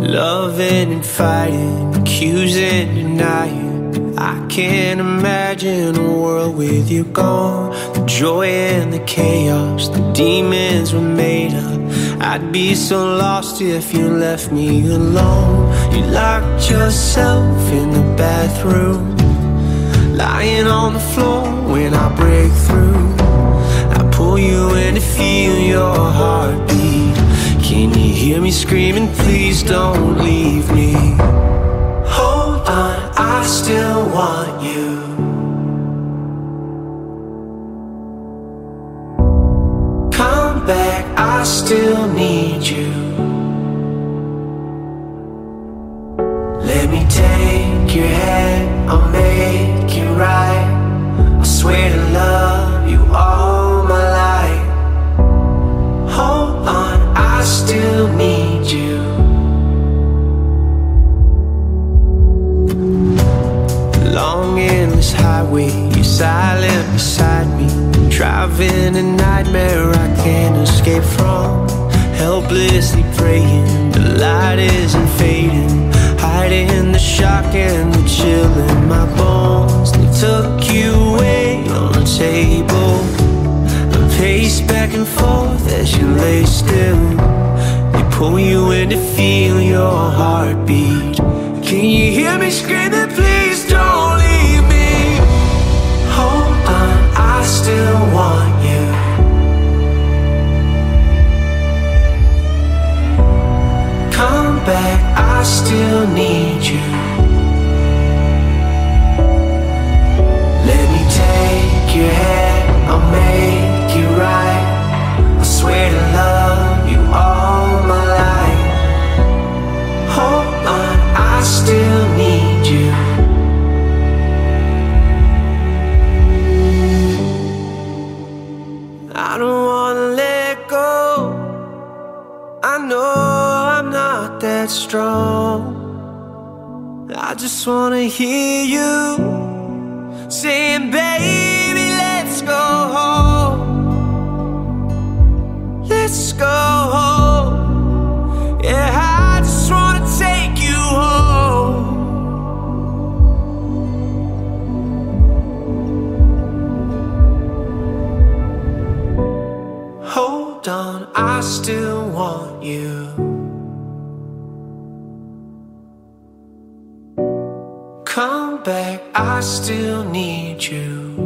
Loving and fighting, accusing, denying. I can't imagine a world with you gone. The joy and the chaos, the demons were made up. I'd be so lost if you left me alone. You locked yourself in the bathroom, lying on the floor when I break through. I pull you in to feel your heartbeat. Can you hear me screaming, please don't leave me? Hold on, I still want you. Come back, I still need you. Let me take your hand, I'll make it right. I swear to love you all my life. Hold on, I still need you. Long endless highway, you're silent beside me. Driving a nightmare I can't escape from. Helplessly praying, the light isn't fading. Hiding the shock and the chill in my bones. They took you away on the table. I pace back and forth as you lay still. They pull you in to feel your heartbeat. Can you hear me screaming, please don't leave me? Hold on, I still want you. Come back, I still need you. Let me take your hand, I'll make it right. I swear to love you all my life. Hold on, I still need you. I don't wanna let go. I know I'm not that strong. I just wanna hear you saying, baby, let's go home. Let's go home. Yeah, I just wanna take you home. Hold on, I still want you. Come back, I still need you.